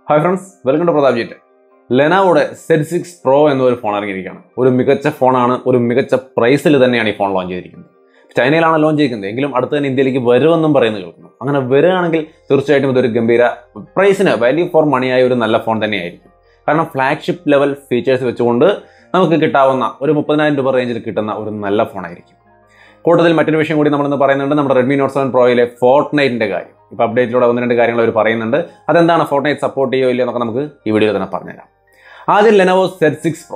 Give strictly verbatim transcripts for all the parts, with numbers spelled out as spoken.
Hi friends, welcome to Pratap G Tech. Lenovo Z six Pro എന്നൊരു phone ഇറങ്ങിയിരിക്കുകയാണ്. ഒരു മികച്ച ഫോണാണ്, ഒരു മികച്ച പ്രൈസിൽ തന്നെയാണ് ഈ ഫോൺ ലോഞ്ച് ചെയ്തിരിക്കുന്നത്. ചൈനയിലാണ് ലോഞ്ച് ചെയ്തിരിക്കുന്നത്, എങ്കിലും അടുത്ത് തന്നെ ഇന്ത്യയിലേക്ക് വരുമെന്നും പറയുന്നത് കേൾക്കുന്നു. അങ്ങനെ വരികയാണെങ്കിൽ തീർച്ചയായിട്ടും ഇതൊരു ഗംഭീര പ്രൈസിന് വാല്യൂ ഫോർ മണിയായ ഒരു നല്ല ഫോൺ തന്നെയായിരിക്കും. കാരണം ഫ്ലാഗ്ഷിപ്പ് ലെവൽ ഫീച്ചേഴ്സ് വെച്ചുകൊണ്ട് നമുക്ക് കിട്ടാവുന്ന ഒരു മുപ്പതിനായിരം രൂപ റേഞ്ചിൽ കിട്ടുന്ന ഒരു നല്ല ഫോണായിരിക്കും. കൂടുതൽ മറ്റൊരു വിഷയം കൂടി നമ്മളിന്ന് പറയുന്നുണ്ട്, നമ്മുടെ റെഡ്മി നോട്ട് സെവൻ പ്രോയിലെ ഫോർട്ട്നൈറ്റിൻ്റെ കാര്യം. ഇപ്പോൾ അപ്ഡേറ്റിലൂടെ ഒന്ന് രണ്ട് കാര്യങ്ങൾ അവർ പറയുന്നുണ്ട്. അതെന്താണ്, ഫോർട്ട്നൈറ്റ് സപ്പോർട്ട് ചെയ്യുമോ ഇല്ലയോ എന്നൊക്കെ നമുക്ക് ഈ വീഡിയോയിൽ തന്നെ പറഞ്ഞുതരാം. ആദ്യം ലെനോവോ Z six Pro.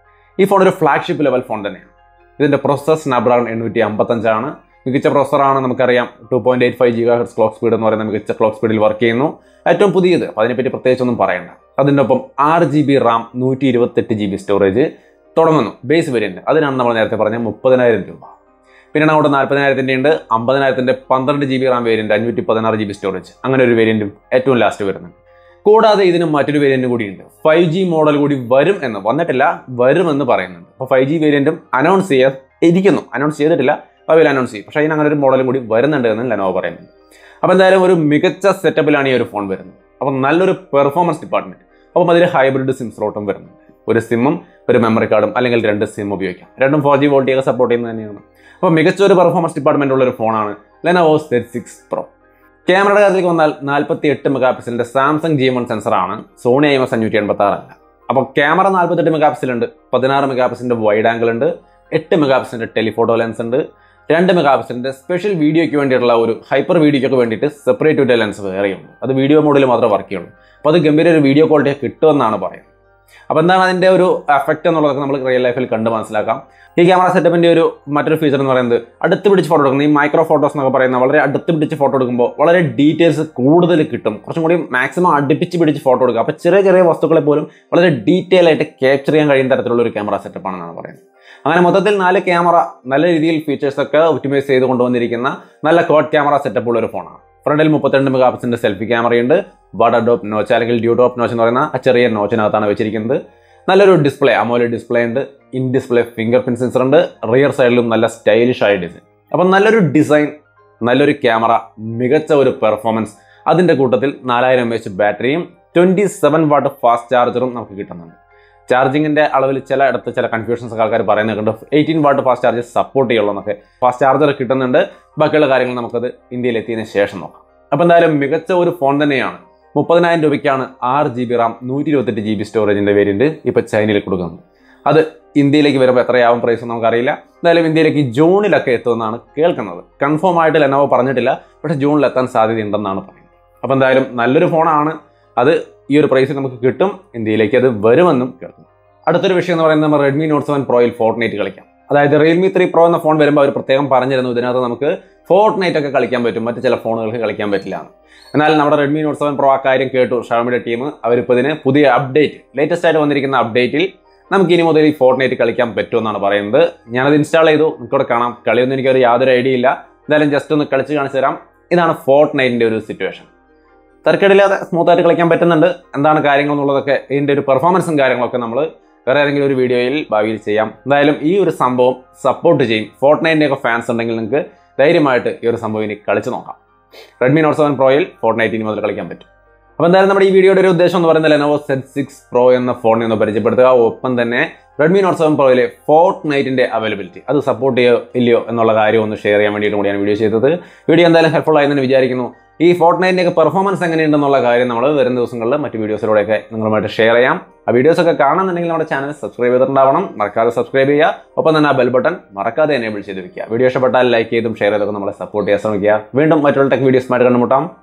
ഈ ഫോൺ ഒരു ഫ്ലാഗ്ഷിപ്പ് ലെവൽ ഫോൺ തന്നെയാണ്. ഇതിൻ്റെ പ്രോസസ്സർ സ്നാപ്ഡ്രാഗൺ എണ്ണൂറ്റി അമ്പത്തഞ്ചാണ്. മികച്ച പ്രോസസ്സറാണ്, നമുക്കറിയാം. Two point eight five gigahertz clock speed എന്ന് പറയുന്ന മികച്ച ക്ലോക്ക് സ്പീഡിൽ വർക്ക് ചെയ്യുന്നു. ഏറ്റവും പുതിയത്, അപ്പോൾ അതിനെപ്പറ്റി പ്രത്യേകിച്ചൊന്നും പറയണ്ട. അതിൻ്റെ ഒപ്പം ആറ് ജി ബി റാം, നൂറ്റി ഇരുപത്തെട്ട് ജി ബി സ്റ്റോറേജ് തുടങ്ങുന്നു. ബേസ് വേരിയൻറ്റ് അതിനാണ് നമ്മൾ നേരത്തെ പറഞ്ഞ മുപ്പതിനായിരം രൂപ. പിന്നെ അവിടെ നാൽപ്പതിനായിരത്തിൻ്റെ ഉണ്ട്, അമ്പതിനായിരത്തിൻ്റെ പന്ത്രണ്ട് ജി ബി റാം വേരിയൻറ്റ്, അഞ്ഞൂറ്റി പതിനാറ് ജി ബി സ്റ്റോറേജ്, അങ്ങനെ ഒരു വേരിയൻറ്റും ഏറ്റവും ലാസ്റ്റ് വരുന്നുണ്ട്. കൂടാതെ ഇതിന് മറ്റൊരു വേരിയൻറ്റ് കൂടിയുണ്ട്, ഫൈവ് ജി മോഡൽ കൂടി വരും എന്ന്, വന്നിട്ടില്ല വരുമെന്ന് പറയുന്നുണ്ട്. അപ്പോൾ ഫൈവ് ജി വേരിയൻറ്റും അനൗൺസ് ചെയ്യാൻ ഇരിക്കുന്നു, അനൗൺസ് ചെയ്തിട്ടില്ല, ഭാവിയിൽ അനൗൺസ് ചെയ്യും. പക്ഷേ അതിന് അങ്ങനെ ഒരു മോഡലും കൂടി വരുന്നുണ്ട് എന്ന് ലെനോവോ പറയുന്നുണ്ട്. അപ്പോൾ എന്തായാലും ഒരു മികച്ച സെറ്റപ്പിലാണ് ഈ ഒരു ഫോൺ വരുന്നത്. അപ്പോൾ നല്ലൊരു പെർഫോമൻസ് ഡിപ്പാർട്ട്മെൻറ്റ്. അപ്പം അതിൽ ഹൈബ്രിഡ് സിം സ്ലോട്ടും വരുന്നുണ്ട്. ഒരു സിമ്മും ഒരു മെമ്മറി കാർഡും അല്ലെങ്കിൽ രണ്ട് സിം ഉപയോഗിക്കാം. രണ്ടും ഫോർ ജി വോൾട്ടിയൊക്കെ സപ്പോർട്ട് ചെയ്യുന്നത് തന്നെയാണ്. അപ്പോൾ മികച്ച ഒരു പെർഫോമൻസ് ഡിപ്പാർട്ട്മെൻ്റ് ഉള്ള ഒരു ഫോണാണ് ലെനോവോ Z six Pro. ക്യാമറയുടെ കാര്യത്തിലേക്ക് വന്നാൽ നാൽപ്പത്തി എട്ട് മെഗാ പിക്സലിൻ്റെ സാംസങ് ജി വൺ സെൻസറാണ്, സോണി ഐ എം എസ് അഞ്ഞൂറ്റി എൺപത്തി ആറല്ല. അപ്പോൾ ക്യാമറ നാൽപ്പത്തെട്ട് മെഗാ പിക്സലുണ്ട്, പതിനാറ് മെഗാ പിക്സലിൻ്റെ വൈഡ് ആംഗിൾ ഉണ്ട്, എട്ട് മെഗാ പിക്സലിൻ്റെ ടെലിഫോട്ടോ ലെൻസ് ഉണ്ട്, രണ്ട് മെഗാ പിക്സലിൻ്റെ സ്പെഷ്യൽ വീഡിയോയ്ക്ക് വേണ്ടിയിട്ടുള്ള ഒരു ഹൈപ്പർ വീഡിയോയ്ക്ക് വേണ്ടിയിട്ട് സെപ്പറേറ്റ് ഒരു ലെൻസ് വേറെയുണ്ട്. അത് വീഡിയോ മോഡിൽ മാത്രമേ വർക്ക് ചെയ്യുള്ളൂ. അപ്പോൾ അത് ഗംഭീര ഒരു വീഡിയോ ക്വാളിറ്റി കിട്ടുമെന്നാണ് പറയുന്നത്. അപ്പോൾ എന്താണ് അതിൻ്റെ ഒരു എഫക്റ്റ് എന്നുള്ളതൊക്കെ നമ്മൾ റിയൽ ലൈഫിൽ കണ്ട് മനസ്സിലാക്കാം. ഈ ക്യാമറ സെറ്റപ്പിൻ്റെ ഒരു മറ്റൊരു ഫീച്ചർ എന്ന് പറയുന്നത് അടുത്ത് പിടിച്ച് ഫോട്ടോ എടുക്കുന്നത്. ഈ മൈക്രോ ഫോട്ടോസ് എന്നൊക്കെ പറയുന്ന വളരെ അടുത്ത് പിടിച്ച് ഫോട്ടോ എടുക്കുമ്പോൾ വളരെ ഡീറ്റെയിൽസ് കൂടുതൽ കിട്ടും. കുറച്ചും കൂടി മാക്സിമം അടുപ്പിച്ച് പിടിച്ച് ഫോട്ടോ എടുക്കുക. അപ്പോൾ ചെറിയ ചെറിയ വസ്തുക്കളെ പോലും വളരെ ഡീറ്റെയിൽ ആയിട്ട് ക്യാപ്ചർ ചെയ്യാൻ കഴിയുന്ന തരത്തിലുള്ള ഒരു ക്യാമറ സെറ്റപ്പാണെന്നാണ് പറയുന്നത്. അങ്ങനെ മൊത്തത്തിൽ നാല് ക്യാമറ നല്ല രീതിയിൽ ഫീച്ചേഴ്സൊക്കെ ഒപ്റ്റിമൈസ് ചെയ്ത് കൊണ്ടുവന്നിരിക്കുന്ന നല്ല ക്വാഡ് ക്യാമറ സെറ്റപ്പ് ഉള്ള ഒരു ഫോണാണ്. ഫ്രണ്ടിൽ മുപ്പത്തിരണ്ട് മെഗാ പിക്സലിൻ്റെ സെൽഫി ക്യാമറയുണ്ട്. വാട്ടർ ഡോപ്പ് നോച്ച് അല്ലെങ്കിൽ ഡ്യൂ ഡോപ്പ് നോച്ച് എന്ന് പറയുന്ന ആ ചെറിയ നോച്ചിനകത്താണ് വെച്ചിരിക്കുന്നത്. നല്ലൊരു ഡിസ്പ്ലേ, അമോലെഡ് ഡിസ്പ്ലേ ഉണ്ട്, in display fingerprint sensor ഉണ്ട്, റിയർ സൈഡിലും നല്ല സ്റ്റൈലിഷ് ആയ ഡിസൈൻ. അപ്പം നല്ലൊരു ഡിസൈൻ, നല്ലൊരു ക്യാമറ, മികച്ച ഒരു പെർഫോമൻസ്, അതിൻ്റെ കൂട്ടത്തിൽ നാലായിരം എം എച്ച് ബാറ്ററിയും ട്വൻറ്റി സെവൻ വാട്ട് ഫാസ്റ്റ് ചാർജറും നമുക്ക് കിട്ടുന്നുണ്ട്. ചാർജിങ്ങിൻ്റെ അളവിൽ ചില ഇടത്ത് ചില കൺഫ്യൂഷൻസ് ആൾക്കാർ പറയുന്നുണ്ട്, eighteen watt fast charge support ചെയ്യുള്ളൂ എന്നൊക്കെ. ഫാസ്റ്റ് ചാർജർ കിട്ടുന്നുണ്ട്. ബാക്കിയുള്ള കാര്യങ്ങൾ നമുക്കത് ഇന്ത്യയിൽ എത്തിയതിന് ശേഷം നോക്കാം. അപ്പോൾ എന്തായാലും മികച്ച ഒരു ഫോൺ തന്നെയാണ്. മുപ്പതിനായിരം രൂപയ്ക്കാണ് ആറ് ജി ബി റാം, നൂറ്റി ഇരുപത്തെട്ട് ജി ബി സ്റ്റോറേജിൻ്റെ വേരിയൻറ്റ് ഇപ്പോൾ ചൈനയിൽ കൊടുക്കുന്നത്. അത് ഇന്ത്യയിലേക്ക് വരുമ്പോൾ എത്രയാവും പ്രൈസ് നമുക്കറിയില്ല. എന്തായാലും ഇന്ത്യയിലേക്ക് ജൂണിലൊക്കെ എത്തുമെന്നാണ് കേൾക്കുന്നത്. കൺഫേം ആയിട്ട് ലെനോവോ പറഞ്ഞിട്ടില്ല, പക്ഷേ ജൂണിൽ എത്താൻ സാധ്യതയുണ്ടെന്നാണ് പറയുന്നത്. അപ്പോൾ എന്തായാലും നല്ലൊരു ഫോണാണ്. അത് ഈ ഒരു പ്രൈസിൽ നമുക്ക് കിട്ടും, ഇന്ത്യയിലേക്ക് അത് വരുമെന്നും കേൾക്കുന്നു. അടുത്തൊരു വിഷയം എന്ന് പറയുന്നത്, നമ്മൾ റെഡ്മി നോട്ട് സെവൻ പ്രോയിൽ ഫോർട്ട്നൈറ്റ് കളിക്കാം. അതായത് റിയൽമി ത്രീ പ്രോ എന്ന ഫോൺ വരുമ്പോൾ അവർ പ്രത്യേകം പറഞ്ഞിരുന്നു ഇതിനകത്ത് നമുക്ക് ഫോർട്ട്നൈറ്റ് ഒക്കെ കളിക്കാൻ പറ്റും, മറ്റ് ചില ഫോണുകൾക്ക് കളിക്കാൻ പറ്റില്ല. എന്നാൽ നമ്മുടെ റെഡ്മി നോട്ട് സെവൻ പ്രോ ആ കാര്യം കേട്ടു. ഷവോമിയുടെ ടീം അവരിപ്പോൾ ഇതിന് പുതിയ അപ്ഡേറ്റ്, ലേറ്റസ്റ്റ് ആയിട്ട് വന്നിരിക്കുന്ന അപ്ഡേറ്റിൽ നമുക്ക് ഇനി മുതൽ ഈ ഫോർട്ട്നൈറ്റ് കളിക്കാൻ പറ്റുമെന്നാണ് പറയുന്നത്. ഞാനത് ഇൻസ്റ്റാൾ ചെയ്തു, നിങ്ങൾക്കിവിടെ കാണാം. കളിയൊന്നും എനിക്കൊരു യാതൊരു ഐഡിയ ഇല്ല. എന്തായാലും ജസ്റ്റ് ഒന്ന് കളിച്ച് കാണിച്ചു തരാം. ഇതാണ് ഫോർട്ട്നൈറ്റിൻ്റെ ഒരു സിറ്റുവേഷൻ. തർക്കടില്ലാതെ സ്മൂത്തായിട്ട് കളിക്കാൻ പറ്റുന്നുണ്ട്. എന്താണ് കാര്യങ്ങൾ എന്നുള്ളതൊക്കെ, ഇതിൻ്റെ ഒരു പെർഫോമൻസും കാര്യങ്ങളൊക്കെ നമ്മൾ വേറെ ഏതെങ്കിലും ഒരു വീഡിയോയിൽ ഭാവിയിൽ ചെയ്യാം. എന്തായാലും ഈ ഒരു സംഭവം സപ്പോർട്ട് ചെയ്യും. ഫോർട്ട്നൈറ്റിൻ്റെ ഒക്കെ ഫാൻസ് ഉണ്ടെങ്കിൽ നിങ്ങൾക്ക് ധൈര്യമായിട്ട് ഈ ഒരു സംഭവം ഇനി കളിച്ച് നോക്കാം. റെഡ്മി നോട്ട് സെവൻ പ്രോയിൽ ഫോർട്ട്നൈറ്റ് ഇനി മുതൽ കളിക്കാൻ പറ്റും. അപ്പോൾ എന്തായാലും നമ്മുടെ ഈ വീഡിയോയുടെ ഒരു ഉദ്ദേശം എന്ന് പറയുന്നത് ലെനോവോ Z six Pro എന്ന ഫോണിനെ ഒന്ന് പരിചയപ്പെടുത്തുക. ഒപ്പം തന്നെ റെഡ്മി നോട്ട് സെവൻ പ്രോയിലെ ഫോർട്ട്നൈറ്റിൻ്റെ അവൈലബിലിറ്റി അത് സപ്പോർട്ട് ചെയ്യോ ഇല്ലയോ എന്നുള്ള കാര്യം ഒന്ന് ഷെയർ ചെയ്യാൻ വേണ്ടിയിട്ട് കൂടിയാണ് വീഡിയോ ചെയ്തത്. വീഡിയോ എന്തായാലും ഹെൽപ്ഫുൾ ആയെന്ന് വിചാരിക്കുന്നു. ഈ ഫോർട്ട്നൈറ്റിൻ്റെ ഒക്കെ പെർഫോമൻസ് എങ്ങനെയുണ്ടെന്നുള്ള കാര്യം നമ്മൾ വരുന്ന ദിവസങ്ങളിൽ മറ്റ് വീഡിയോസിലൂടെയൊക്കെ നിങ്ങളുമായിട്ട് ഷെയർ ചെയ്യാം. ആ വീഡിയോസൊക്കെ കാണുന്നുണ്ടെങ്കിൽ നമ്മുടെ ചാനൽ സബ്സ്ക്രൈബ് ചെയ്തിട്ടുണ്ടാവണം. മറക്കാതെ സബ്സ്ക്രൈബ് ചെയ്യുക. ഒപ്പം തന്നെ ആ ബെൽ ബട്ടൺ മറക്കാതെ എനേബിൾ ചെയ്ത് വെക്കുക. വീഡിയോ ഇഷ്ടപ്പെട്ടാൽ ലൈക്ക് ചെയ്തും ഷെയർ ചെയ്തൊക്കെ നമ്മളെ സപ്പോർട്ട് ചെയ്യാൻ ശ്രമിക്കുക. വീണ്ടും മറ്റുള്ള ടെക് വീഡിയോസുമായിട്ട് കണ്ടുമുട്ടാം.